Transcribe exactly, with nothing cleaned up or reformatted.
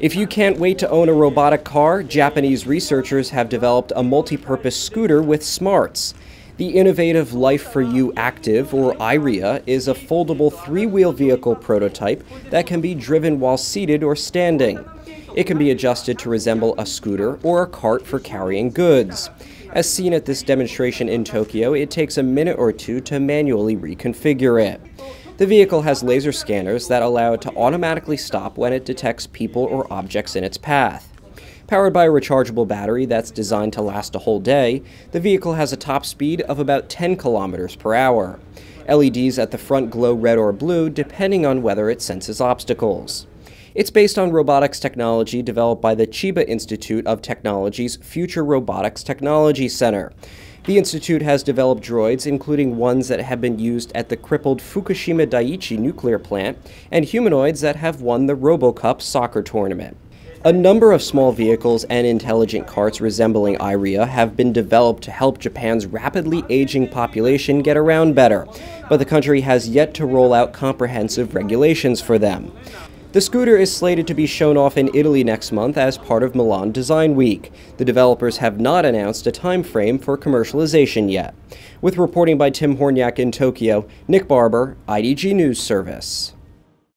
If you can't wait to own a robotic car, Japanese researchers have developed a multi-purpose scooter with smarts. The innovative Life for You Active, or I R I-A, is a foldable three-wheel vehicle prototype that can be driven while seated or standing. It can be adjusted to resemble a scooter or a cart for carrying goods. As seen at this demonstration in Tokyo, it takes a minute or two to manually reconfigure it. The vehicle has laser scanners that allow it to automatically stop when it detects people or objects in its path. Powered by a rechargeable battery that's designed to last a whole day, the vehicle has a top speed of about ten kilometers per hour. L E Ds at the front glow red or blue depending on whether it senses obstacles. It's based on robotics technology developed by the Chiba Institute of Technology's Future Robotics Technology Center. The institute has developed droids, including ones that have been used at the crippled Fukushima Daiichi nuclear plant, and humanoids that have won the RoboCup soccer tournament. A number of small vehicles and intelligent carts resembling I R I-A have been developed to help Japan's rapidly aging population get around better, but the country has yet to roll out comprehensive regulations for them. The scooter is slated to be shown off in Italy next month as part of Milan Design Week. The developers have not announced a time frame for commercialization yet. With reporting by Tim Horniak in Tokyo, Nick Barber, I D G News Service.